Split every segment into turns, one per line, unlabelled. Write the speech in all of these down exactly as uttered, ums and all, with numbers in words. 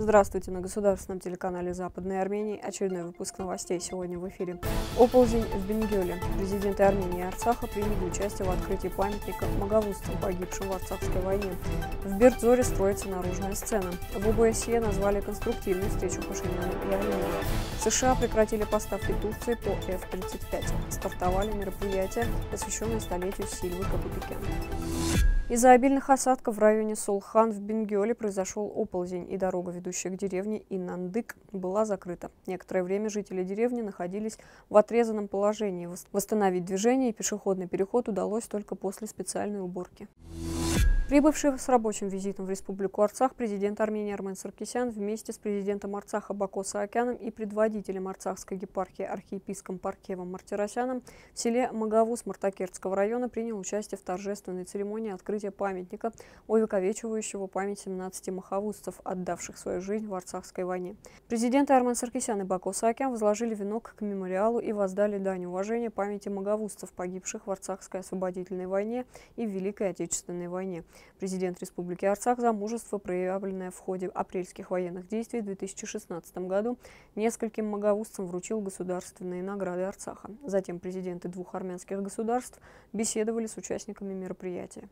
Здравствуйте, на государственном телеканале Западной Армении. Очередной выпуск новостей сегодня в эфире. Оползень в Бингёле. Президенты Армении и Арцаха приняли участие в открытии памятника маговузцам, погибшим в Арцахской войне. В Бердзоре строится наружная сцена. В ОБСЕ назвали конструктивную встречу Пашиняна и Алиева. США прекратили поставки Турции по эф тридцать пять. Стартовали мероприятия, посвященные столетию Сильвы Капутукян. Из-за обильных осадков в районе Солхан в Бингёле произошел оползень, и дорога, ведущая к деревне Инандык, была закрыта. Некоторое время жители деревни находились в отрезанном положении. Восстановить движение и пешеходный переход удалось только после специальной уборки. Прибывший с рабочим визитом в Республику Арцах президент Армении Армен Саркисян вместе с президентом Арцаха Бако Саакяном и предводителем Арцахской епархии архиепископом Паркевом Мартиросяном в селе Маговуз Мартакертского района принял участие в торжественной церемонии открытия памятника, увековечивающего память семнадцати маховузцев, отдавших свою жизнь в Арцахской войне. Президенты Армен Саркисян и Бако Саакян возложили венок к мемориалу и воздали дань уважения памяти маговузцев, погибших в Арцахской освободительной войне и в Великой Отечественной войне. Президент Республики Арцах за мужество, проявленное в ходе апрельских военных действий в две тысячи шестнадцатом году, нескольким маговузцам вручил государственные награды Арцаха. Затем президенты двух армянских государств беседовали с участниками мероприятия.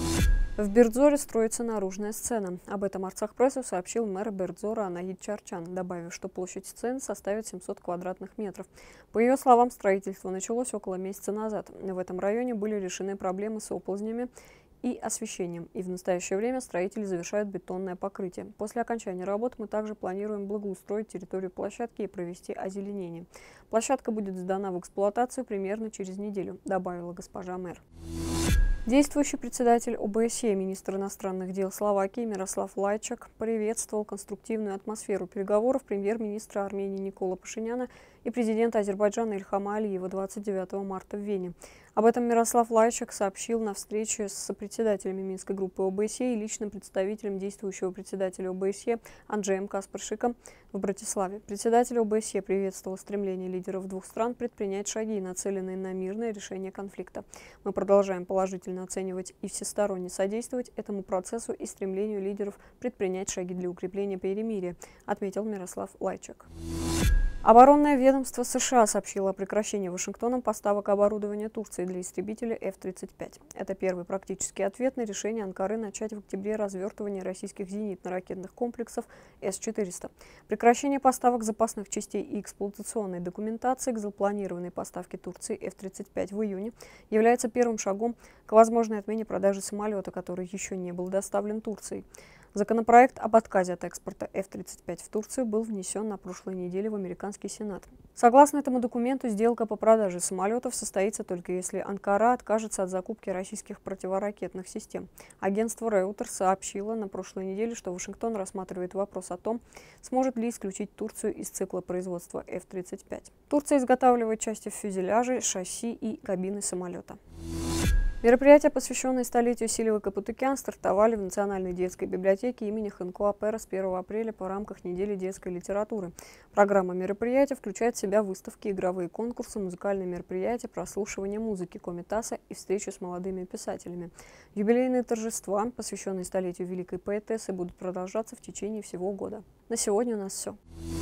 В Бердзоре строится наружная сцена. Об этом Арцах-прессу сообщил мэр Бердзора Анаид Чарчан, добавив, что площадь сцены составит семьсот квадратных метров. По ее словам, строительство началось около месяца назад. В этом районе были решены проблемы с оползнями и освещением, и в настоящее время строители завершают бетонное покрытие. После окончания работ мы также планируем благоустроить территорию площадки и провести озеленение. Площадка будет сдана в эксплуатацию примерно через неделю, добавила госпожа мэр. Действующий председатель ОБСЕ, министр иностранных дел Словакии Мирослав Лайчак приветствовал конструктивную атмосферу переговоров премьер-министра Армении Никола Пашиняна и президента Азербайджана Ильхама Алиева двадцать девятого марта в Вене. Об этом Мирослав Лайчак сообщил на встрече с сопредседателями Минской группы ОБСЕ и личным представителем действующего председателя ОБСЕ Анджеем Каспаршиком в Братиславе. Председатель ОБСЕ приветствовал стремление лидеров двух стран предпринять шаги, нацеленные на мирное решение конфликта. Мы продолжаем положительно оценивать и всесторонне содействовать этому процессу и стремлению лидеров предпринять шаги для укрепления перемирия, отметил Мирослав Лайчак. Оборонное ведомство США сообщило о прекращении Вашингтоном поставок оборудования Турции для истребителя эф тридцать пять. Это первый практический ответ на решение Анкары начать в октябре развертывание российских зенитно-ракетных комплексов эс четыреста. Прекращение поставок запасных частей и эксплуатационной документации к запланированной поставке Турции эф тридцать пять в июне является первым шагом к возможной отмене продажи самолета, который еще не был доставлен Турцией. Законопроект об отказе от экспорта эф тридцать пять в Турцию был внесен на прошлой неделе в американский Сенат. Согласно этому документу, сделка по продаже самолетов состоится только если Анкара откажется от закупки российских противоракетных систем. Агентство Reuters сообщило на прошлой неделе, что Вашингтон рассматривает вопрос о том, сможет ли исключить Турцию из цикла производства эф тридцать пять. Турция изготавливает части фюзеляжей, шасси и кабины самолета. Мероприятия, посвященные столетию Сильвы Капутукян, стартовали в Национальной детской библиотеке имени Ханкуа Пэра с первого апреля по рамках недели детской литературы. Программа мероприятия включает в себя выставки, игровые конкурсы, музыкальные мероприятия, прослушивание музыки Комитаса и встречи с молодыми писателями. Юбилейные торжества, посвященные столетию великой поэтессы, будут продолжаться в течение всего года. На сегодня у нас все.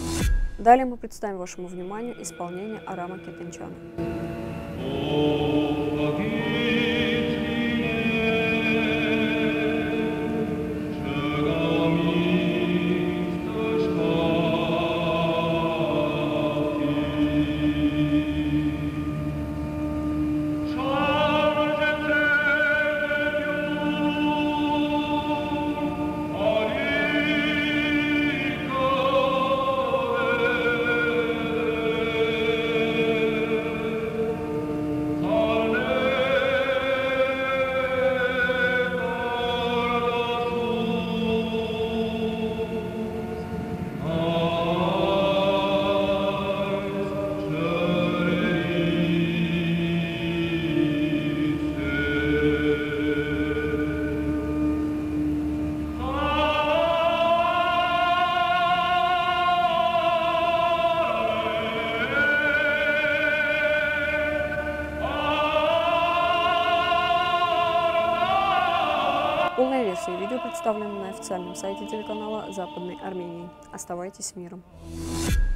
Далее мы представим вашему вниманию исполнение Арама Кетенчана.
Amen.
версии видео представлены на официальном сайте телеканала Западной Армении. Оставайтесь с миром.